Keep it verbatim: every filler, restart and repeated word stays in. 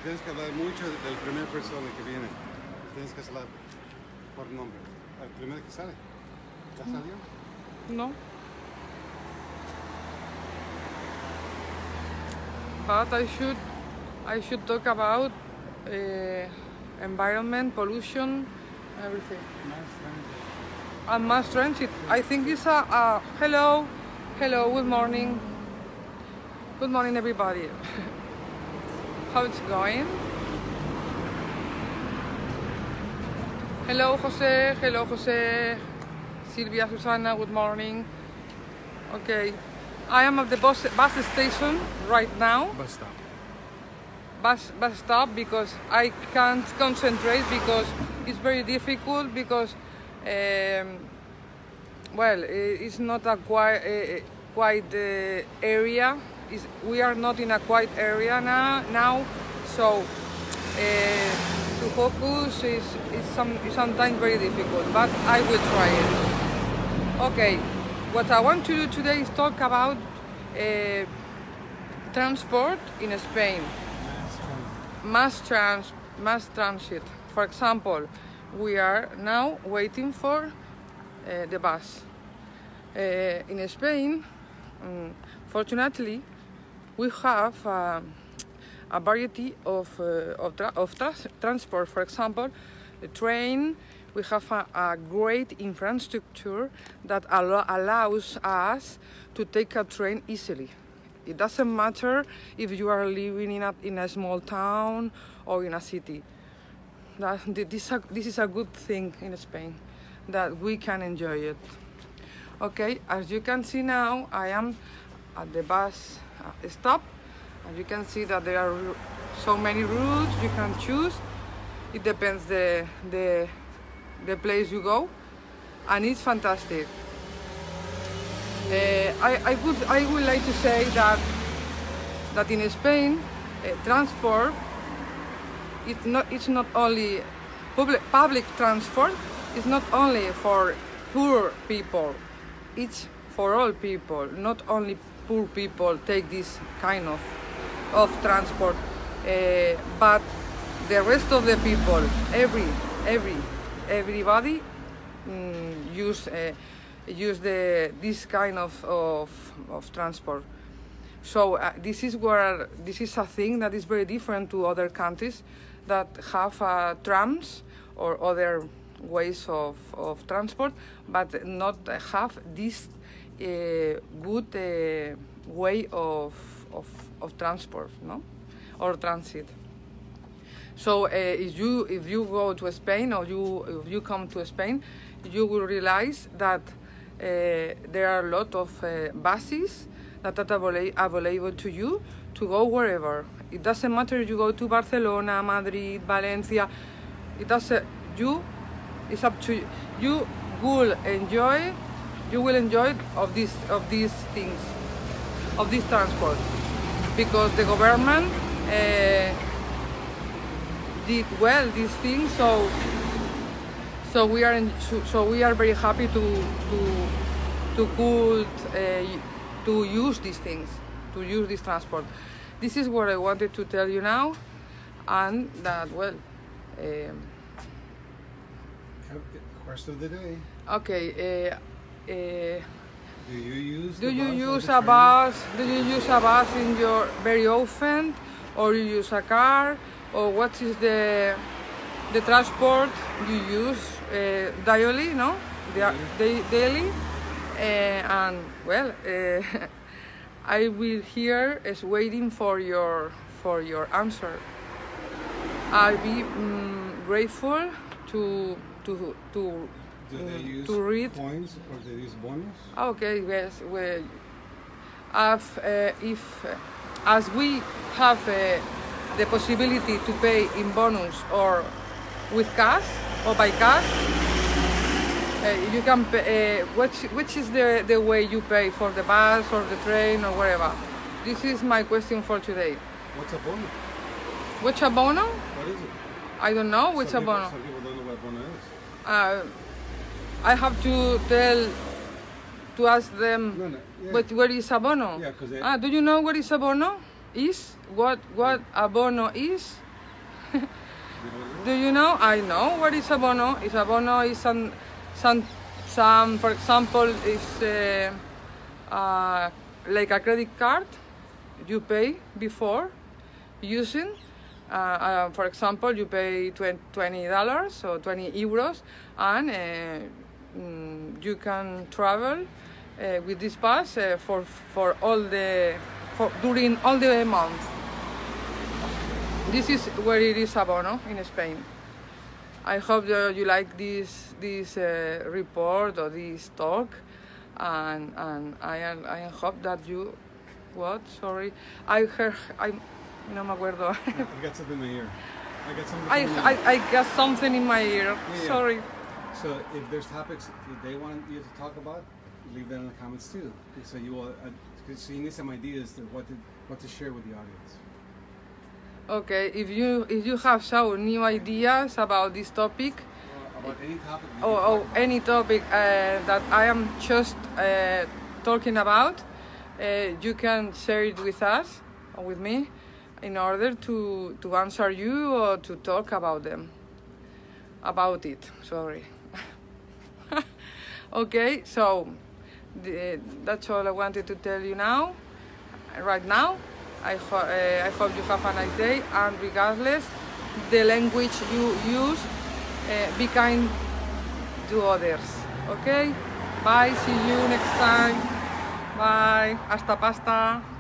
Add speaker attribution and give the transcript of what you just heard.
Speaker 1: tienes que hablar mucho del primer persona que viene. Tienes que hablar por nombre. El primero que sale. ¿Ya salió?
Speaker 2: No. But I should, I should talk about uh, environment, pollution, everything.
Speaker 1: Mass transit.
Speaker 2: And mass transit. I think it's a, a hello, hello, good morning. Good morning, everybody. How it's going? Hello, Jose. Hello, Jose. Silvia, Susana, good morning. Okay, I am at the bus, bus station right now.
Speaker 1: Bus stop.
Speaker 2: Bus, bus stop because I can't concentrate because it's very difficult because, um, well, it's not a quiet, uh, quiet uh, area. It's, we are not in a quiet area now, now so uh, to focus is, is, some, is sometimes very difficult, but I will try it. Okay, what I want to do today is talk about uh, transport in Spain. Mass, trans, mass transit. For example, we are now waiting for uh, the bus. Uh, in Spain, um, fortunately, we have uh, a variety of, uh, of, tra of tra transport. For example, the train. We have a, a great infrastructure that allo allows us to take a train easily. It doesn't matter if you are living in a, in a small town or in a city. That, this, this is a good thing in Spain, that we can enjoy it. Okay, as you can see now, I am at the bus stop. As you can see that there are so many routes you can choose. It depends the the the place you go, and it's fantastic. Uh, I, I would I would like to say that that in Spain, uh, transport it's not it's not only public public transport. It's not only for poor people. It's for all people. Not only poor people take this kind of of transport, uh, but the rest of the people, every every everybody mm, use uh, use the this kind of of, of transport. So uh, this is where this is a thing that is very different to other countries that have uh, trams or other ways of, of transport, but not have this uh, good uh, way of, of of transport, no, or transit. So uh, if you if you go to Spain or you if you come to Spain, you will realize that uh, there are a lot of uh, buses that are available to you to go wherever. It doesn't matter if you go to Barcelona, Madrid, Valencia. It doesn't. You, it's up to you. You will enjoy. You will enjoy of these of these things, of this transport, because the government uh, did well these things. So so we are in, so we are very happy to to to could uh, to use these things, to use this transport. This is what I wanted to tell you now, and that well. Um,
Speaker 1: Question of the day.
Speaker 2: okay. Uh, uh,
Speaker 1: do you use
Speaker 2: do
Speaker 1: the
Speaker 2: you
Speaker 1: bus
Speaker 2: use
Speaker 1: or the
Speaker 2: a
Speaker 1: train?
Speaker 2: bus? Do you use a bus in your very often, or you use a car, or what is the the transport you use uh, daily? No, daily. daily. Uh, and well, uh, I will here is waiting for your for your answer. I'll be um, grateful to to to.
Speaker 1: Do they use
Speaker 2: to read
Speaker 1: points or do they use bonus?
Speaker 2: Okay, yes. Well, if, uh, if uh, as we have uh, the possibility to pay in bonus or with cash or by cash, uh, you can pay, uh, which which is the the way you pay for the bus or the train or wherever. This is my question for today.
Speaker 1: What's a bonus?
Speaker 2: Which abono?
Speaker 1: What is it?
Speaker 2: I don't know which
Speaker 1: some
Speaker 2: abono.
Speaker 1: People, some people don't know what bonus is.
Speaker 2: Uh, I have to tell, to ask them,
Speaker 1: No, no, yeah.
Speaker 2: what, what is abono?
Speaker 1: Yeah, 'cause they-
Speaker 2: Ah, do you know what is abono? Is? What, what abono is? Do you know? I know what is abono. Is abono is some, some, some. For example, is uh, uh, like a credit card. You pay before using. Uh, uh, for example, you pay twenty dollars or twenty euros, and uh, mm, you can travel uh, with this pass uh, for for all the for, during all the month. This is where it is abono in Spain. I hope uh, you like this this uh, report or this talk, and and I I hope that you what sorry I heard I. No me acuerdo.
Speaker 1: I got something in my ear. I got something.
Speaker 2: I,
Speaker 1: in my
Speaker 2: I,
Speaker 1: ear.
Speaker 2: I got something in my ear.
Speaker 1: Yeah, yeah.
Speaker 2: Sorry.
Speaker 1: So if there's topics that they want you to talk about, leave that in the comments too. So you will. Uh, so you need some ideas to what to what to share with the audience.
Speaker 2: Okay. If you if you have some new ideas about this topic,
Speaker 1: Or about any topic. you
Speaker 2: or,
Speaker 1: can
Speaker 2: or
Speaker 1: talk about.
Speaker 2: any topic uh, that I am just uh, talking about, uh, you can share it with us or with me, in order to, to answer you or to talk about them. About it, sorry. Okay, so the, that's all I wanted to tell you now. Right now, I, ho uh, I hope you have a nice day, and regardless the language you use, uh, be kind to others. Okay? Bye, see you next time. Bye. Hasta pasta.